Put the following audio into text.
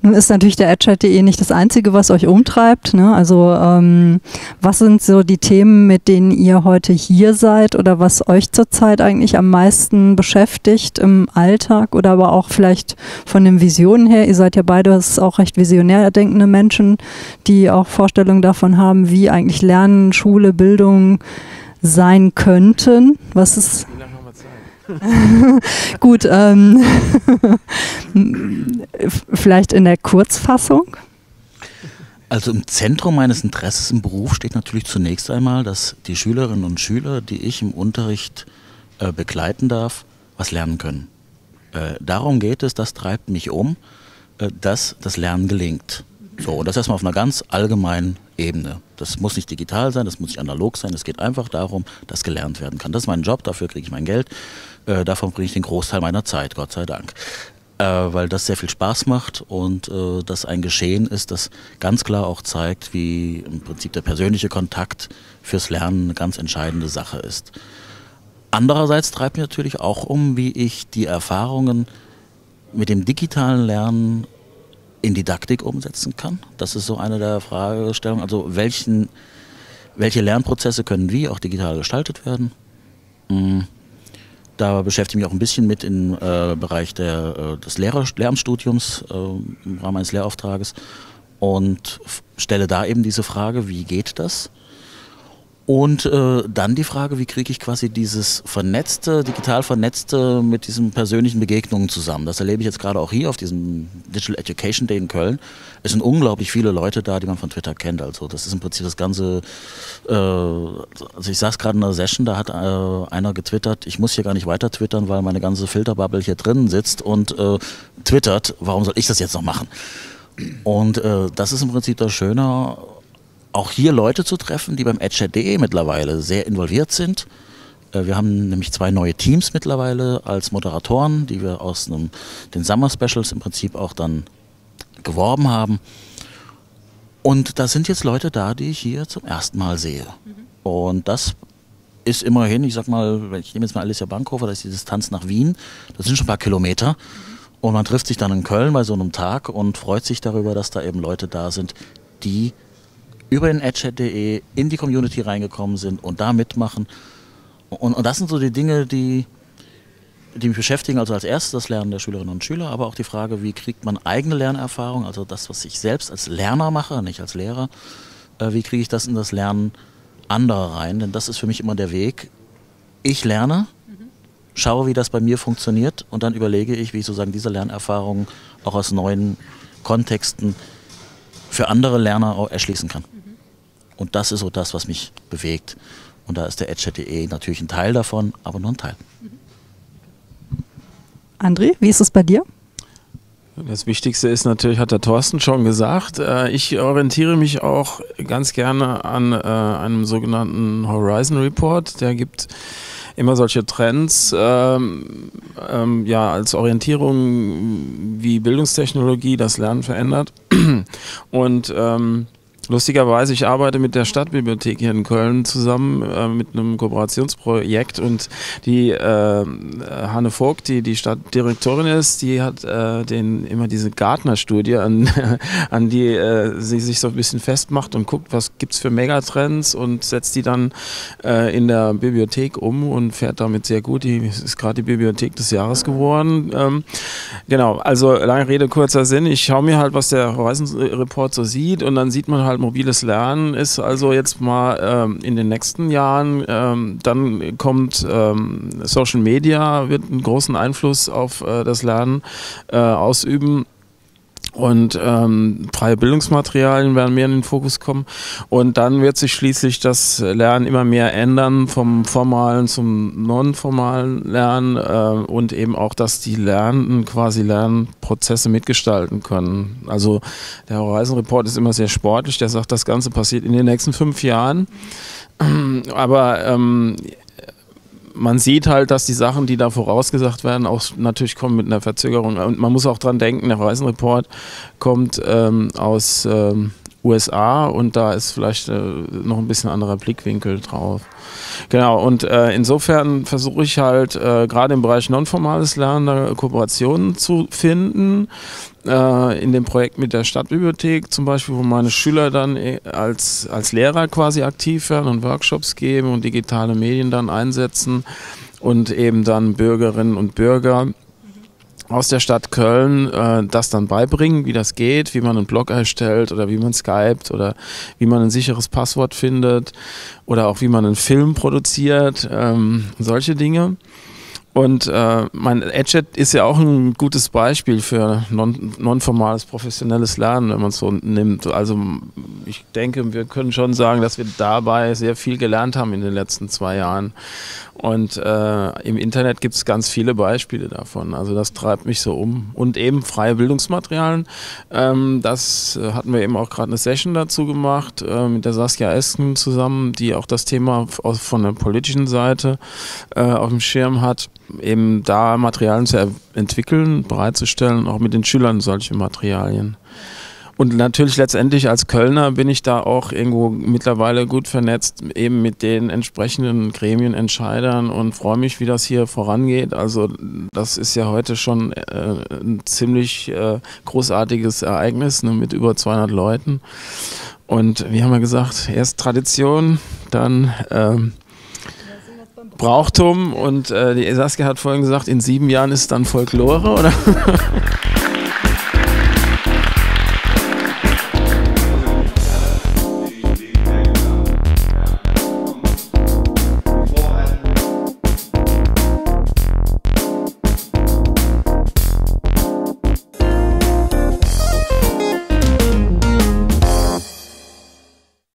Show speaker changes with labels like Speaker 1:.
Speaker 1: Nun ist natürlich der EdChat.de nicht das Einzige, was euch umtreibt, ne? Also was sind so die Themen, mit denen ihr heute hier seid oder was euch zurzeit eigentlich am meisten beschäftigt im Alltag oder aber auch vielleicht von den Visionen her? Ihr seid ja beide auch recht visionär denkende Menschen, die auch Vorstellungen davon haben, wie eigentlich Lernen, Schule, Bildung sein könnten. Was ist... Wie lange haben wir Zeit? Gut, vielleicht in der Kurzfassung?
Speaker 2: Also im Zentrum meines Interesses im Beruf steht natürlich zunächst einmal, dass die Schülerinnen und Schüler, die ich im Unterricht begleiten darf, was lernen können. Darum geht es, das treibt mich um, dass das Lernen gelingt. So, und das erstmal auf einer ganz allgemeinen Ebene. Das muss nicht digital sein, das muss nicht analog sein, es geht einfach darum, dass gelernt werden kann. Das ist mein Job, dafür kriege ich mein Geld, davon bringe ich den Großteil meiner Zeit, Gott sei Dank. Weil das sehr viel Spaß macht und das ein Geschehen ist, das ganz klar auch zeigt, wie im Prinzip der persönliche Kontakt fürs Lernen eine ganz entscheidende Sache ist. Andererseits treibt mich natürlich auch um, wie ich die Erfahrungen mit dem digitalen Lernen in Didaktik umsetzen kann. Das ist so eine der Fragestellungen. Also welche Lernprozesse können wie auch digital gestaltet werden? Da beschäftige ich mich auch ein bisschen mit im Bereich des Lehramtsstudiums im Rahmen eines Lehrauftrages und stelle da eben diese Frage, wie geht das? Und dann die Frage, wie kriege ich quasi dieses digital vernetzte mit diesen persönlichen Begegnungen zusammen. Das erlebe ich jetzt gerade auch hier auf diesem Digital Education Day in Köln. Es sind unglaublich viele Leute da, die man von Twitter kennt. Also das ist im Prinzip das Ganze, also ich saß gerade in einer Session, da hat einer getwittert, ich muss hier gar nicht weiter twittern, weil meine ganze Filterbubble hier drinnen sitzt und twittert, warum soll ich das jetzt noch machen? Und das ist im Prinzip das Schöne, auch hier Leute zu treffen, die beim EdChat.de mittlerweile sehr involviert sind. Wir haben nämlich 2 neue Teams mittlerweile als Moderatoren, die wir aus den Summer Specials im Prinzip auch dann geworben haben. Und da sind jetzt Leute da, die ich hier zum ersten Mal sehe. Und das ist immerhin, ich sag mal, ich nehme jetzt mal Alicia Bankhofer, das ist die Distanz nach Wien, das sind schon ein paar Kilometer. Und man trifft sich dann in Köln bei so einem Tag und freut sich darüber, dass da eben Leute da sind, die über den EdChat.de in die Community reingekommen sind und da mitmachen. Und das sind so die Dinge, die mich beschäftigen. Also als erstes das Lernen der Schülerinnen und Schüler, aber auch die Frage, wie kriegt man eigene Lernerfahrung, also das, was ich selbst als Lerner mache, nicht als Lehrer, wie kriege ich das in das Lernen anderer rein? Denn das ist für mich immer der Weg. Ich lerne, schaue, wie das bei mir funktioniert und dann überlege ich, wie ich sozusagen diese Lernerfahrung auch aus neuen Kontexten für andere Lerner auch erschließen kann. Und das ist so das, was mich bewegt. Und da ist der EdChat.de natürlich ein Teil davon, aber nur ein Teil.
Speaker 1: André, wie ist es bei dir?
Speaker 3: Das Wichtigste ist natürlich, hat der Thorsten schon gesagt, ich orientiere mich auch ganz gerne an einem sogenannten Horizon Report. Der gibt immer solche Trends ja, als Orientierung, wie Bildungstechnologie das Lernen verändert. Und lustigerweise, ich arbeite mit der Stadtbibliothek hier in Köln zusammen mit einem Kooperationsprojekt und die Hanne Vogt, die Stadtdirektorin ist, die hat immer diese Gartner-Studie, an die sie sich so ein bisschen festmacht und guckt, was gibt's für Megatrends und setzt die dann in der Bibliothek um und fährt damit sehr gut. Die ist gerade die Bibliothek des Jahres geworden. Genau, also lange Rede, kurzer Sinn. Ich schaue mir halt, was der Horizon Report so sieht und dann sieht man halt, mobiles Lernen ist also jetzt mal in den nächsten Jahren, dann kommt Social Media, wird einen großen Einfluss auf das Lernen ausüben. Und freie Bildungsmaterialien werden mehr in den Fokus kommen. Und dann wird sich schließlich das Lernen immer mehr ändern, vom formalen zum non-formalen Lernen und eben auch, dass die Lernenden quasi Lernprozesse mitgestalten können. Also der Horizon Report ist immer sehr sportlich, der sagt, das Ganze passiert in den nächsten 5 Jahren. Aber man sieht halt, dass die Sachen, die da vorausgesagt werden, auch natürlich kommen mit einer Verzögerung. Und man muss auch dran denken, der Horizon Report kommt aus USA und da ist vielleicht noch ein bisschen anderer Blickwinkel drauf. Genau, und insofern versuche ich halt gerade im Bereich nonformales Lernen da Kooperationen zu finden. In dem Projekt mit der Stadtbibliothek zum Beispiel, wo meine Schüler dann als Lehrer quasi aktiv werden und Workshops geben und digitale Medien dann einsetzen und eben dann Bürgerinnen und Bürger aus der Stadt Köln das dann beibringen, wie das geht, wie man einen Blog erstellt oder wie man skypt oder wie man ein sicheres Passwort findet oder auch wie man einen Film produziert, solche Dinge. Und mein EdChat ist ja auch ein gutes Beispiel für nonformales professionelles Lernen, wenn man es so nimmt. Also ich denke, wir können schon sagen, dass wir dabei sehr viel gelernt haben in den letzten 2 Jahren. Und im Internet gibt es ganz viele Beispiele davon. Also das treibt mich so um. Und eben freie Bildungsmaterialien. Das hatten wir eben auch gerade eine Session dazu gemacht mit der Saskia Esken zusammen, die auch das Thema von der politischen Seite auf dem Schirm hat. Eben da Materialien zu entwickeln, bereitzustellen, auch mit den Schülern solche Materialien. Und natürlich letztendlich als Kölner bin ich da auch irgendwo mittlerweile gut vernetzt, eben mit den entsprechenden Gremienentscheidern und freue mich, wie das hier vorangeht. Also das ist ja heute schon ein ziemlich großartiges Ereignis, ne, mit über 200 Leuten. Und wie haben wir gesagt, erst Tradition, dann Brauchtum und die Saskia hat vorhin gesagt, in 7 Jahren ist es dann Folklore, oder?